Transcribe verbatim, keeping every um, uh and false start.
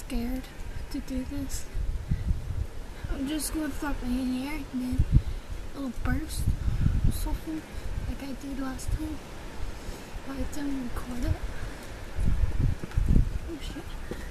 scared to do this. I'm just gonna throw my hand in the air and then a little burst or something like I did last time. By the time I record it. Oh shit.